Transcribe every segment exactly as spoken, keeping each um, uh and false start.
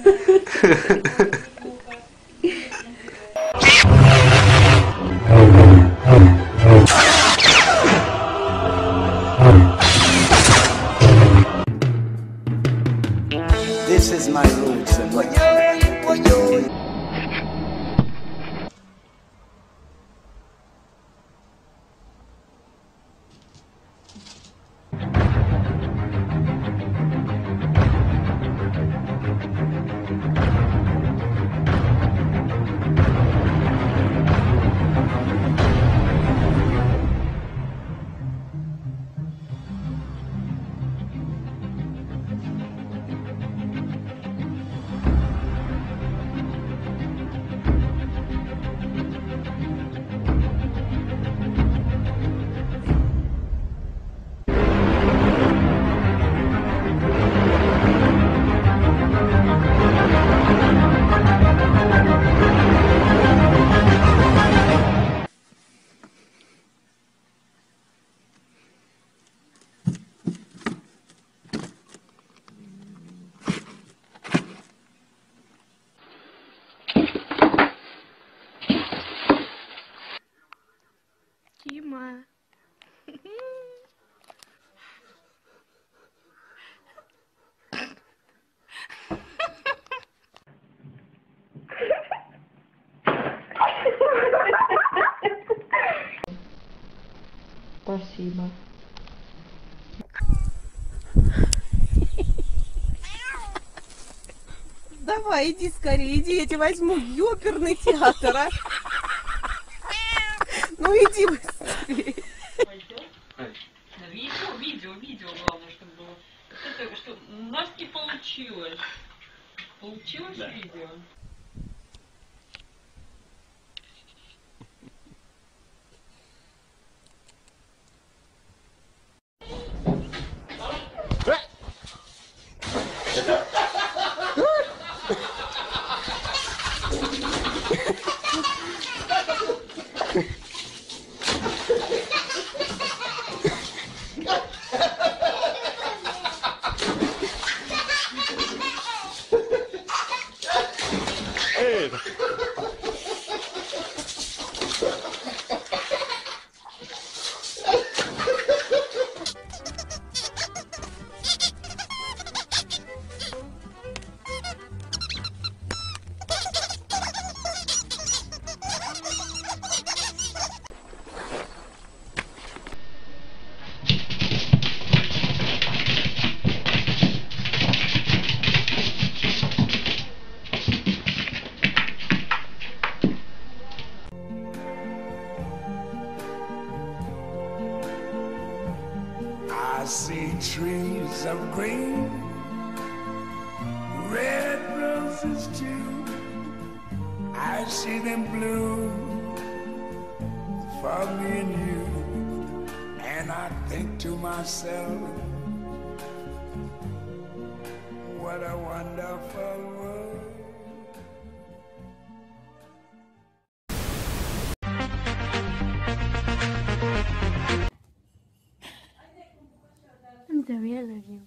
This is my roots and my Кима. Спасибо. Давай, иди скорее, иди, я тебя возьму в ёперный театр, а? Ну иди быстрее. Видео, видео, видео, главное, чтобы было. Это, что у нас не получилось. Получилось да. Видео? I see trees of green, red roses too. I see them bloom for me and you. And I think to myself, what a wonderful world. I'm the real of you.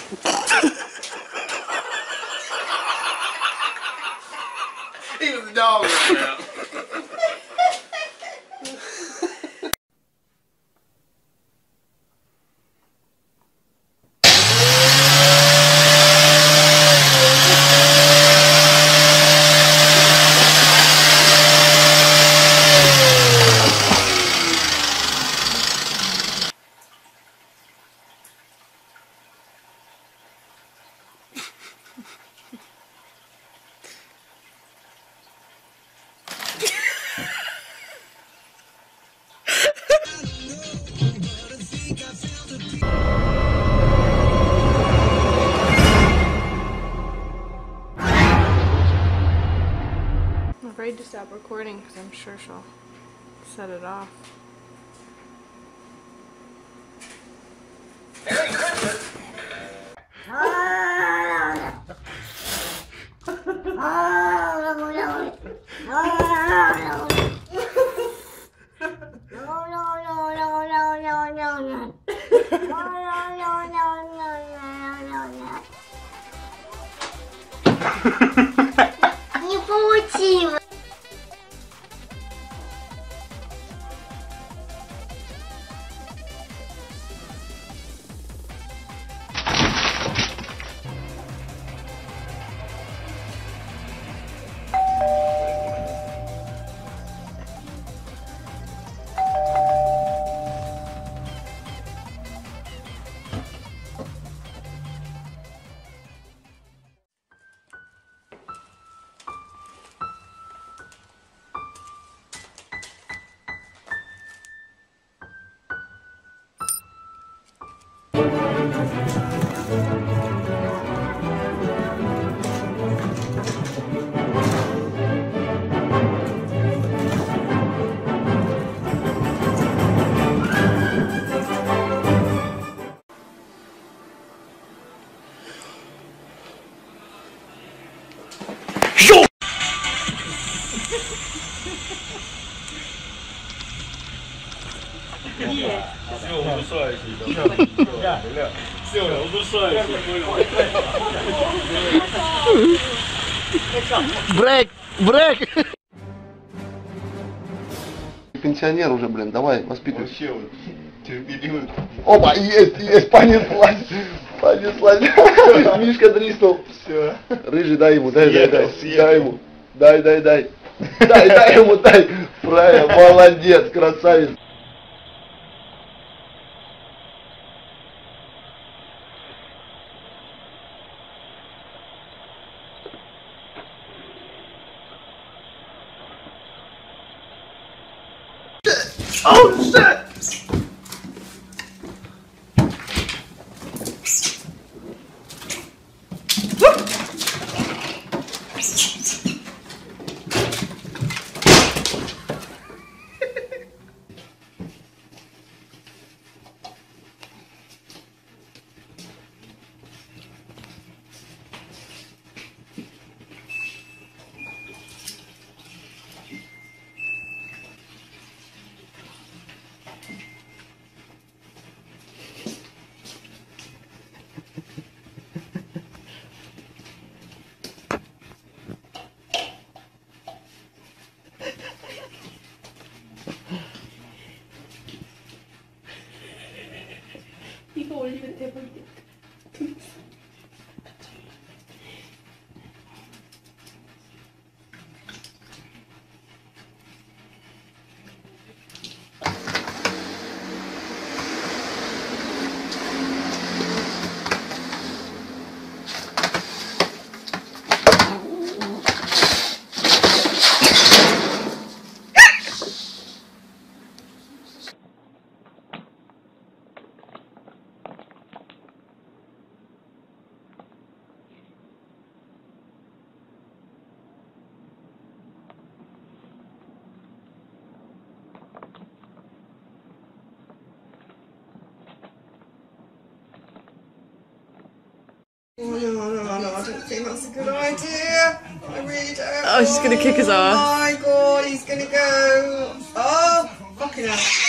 He was a dog right now. I'm afraid to stop recording because I'm sure she'll set it off. Не получилось. Брейк! Брейк! Пенсионер уже, блин, давай, воспитывай. Вообще вот, терпеливый. Опа, есть, есть, понеслась. Понеслась. Мишка дриснул. Все. Рыжий, дай ему, дай, дай, дай. Дай ему. Дай, дай, дай. Дай, дай ему, дай. Правильно, молодец, красавец. Oh shit! 이거 올리면 대박이겠다. Oh, no, no, no, no, I don't think that's a good idea. I really don't. Oh, she's gonna kick his ass. Oh my god, he's gonna go. Oh, fucking hell.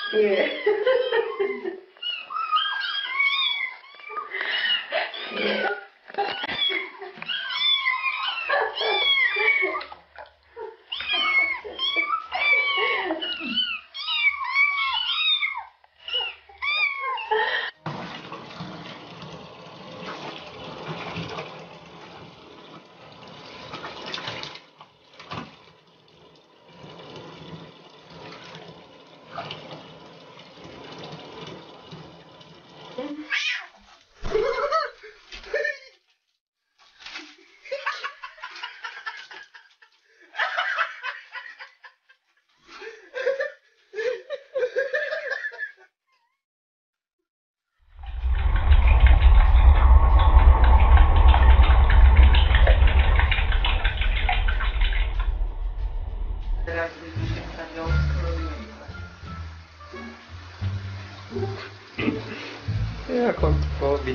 Jak on to robi?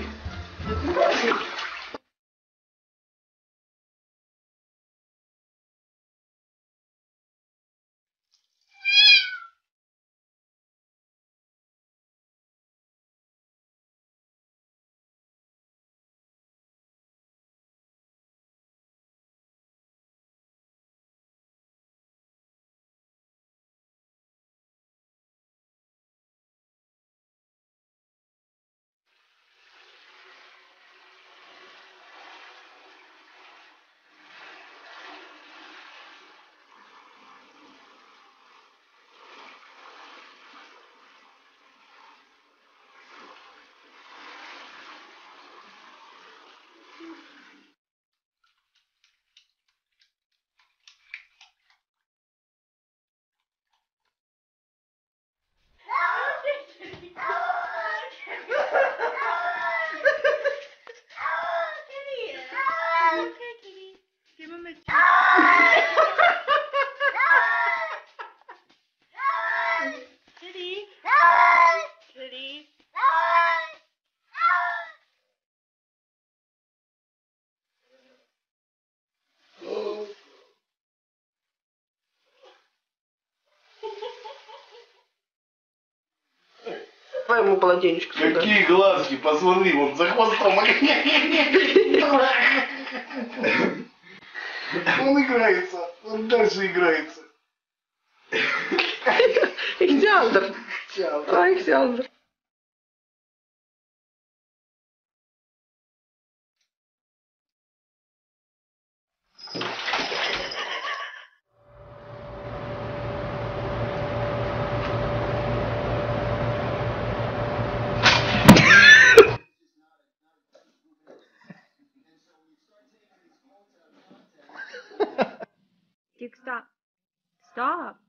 Давай ему полотенечко сюда. Какие глазки, посмотри, вот за хвостом. Он играется, он дальше играется. Ихтиандр. А, Ихтиандр. Duke, stop. Stop.